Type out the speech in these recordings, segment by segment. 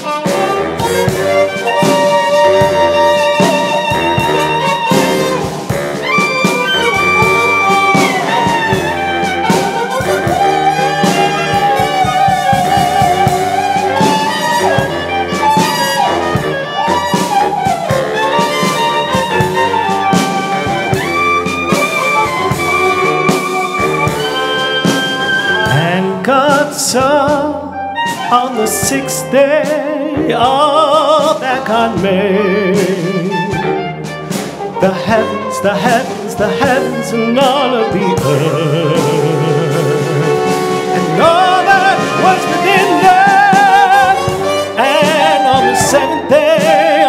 So on the sixth day of that God made the heavens, the heavens, the heavens, and all of the earth, and all that was within them. And on the seventh day,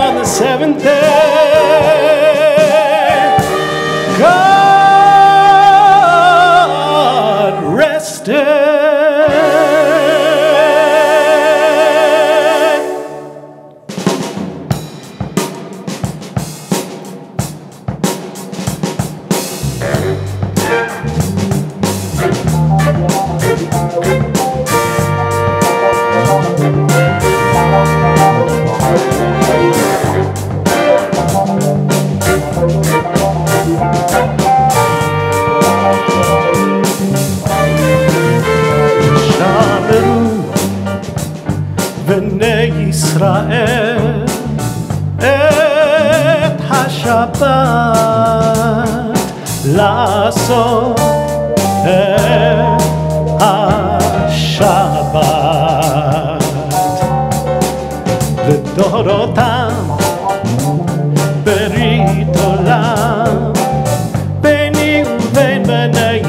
God rested. בני ישראל את השבת לעשות את השבת לדורותם ברית עולם ביני ובין בני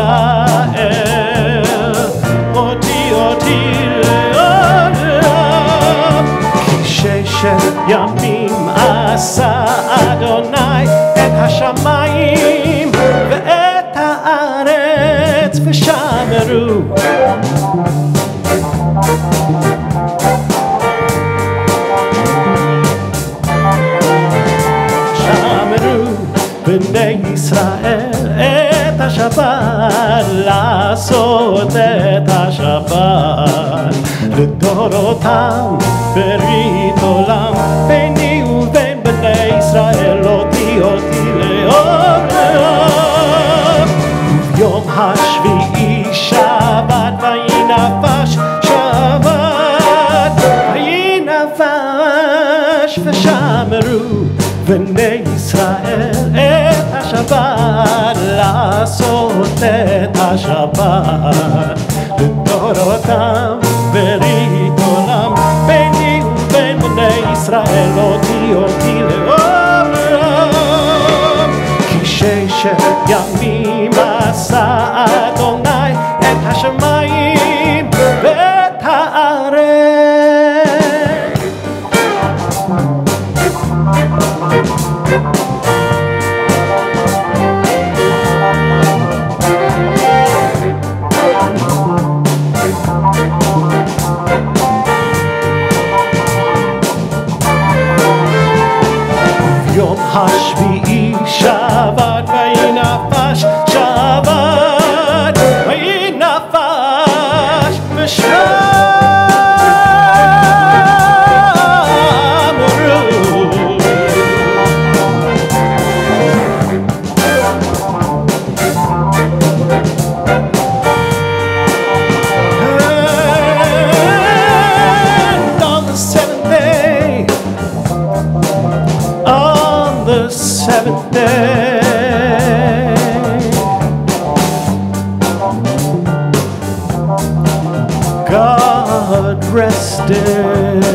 ישראל אותי ששת ימים עשה אדוני את השמיים ואת הארץ ושמרו בני ישראל את השבת לעשות את השבת לדורותם ברית עולם ביני ובין בני ישראל אותי לעולם וביום השביעי שבת וינפש שבת וינפש ושמרו בני ישראל את השבת לעשות את השבת לדורותם ברית עולם ביני ובין בני ישראל אותי לעולם כי ששת ימים עשה אדוני את השמיים ואת הארץ יום השביעי שבת וינפש שבת וינפש ושמרו seventh day God rested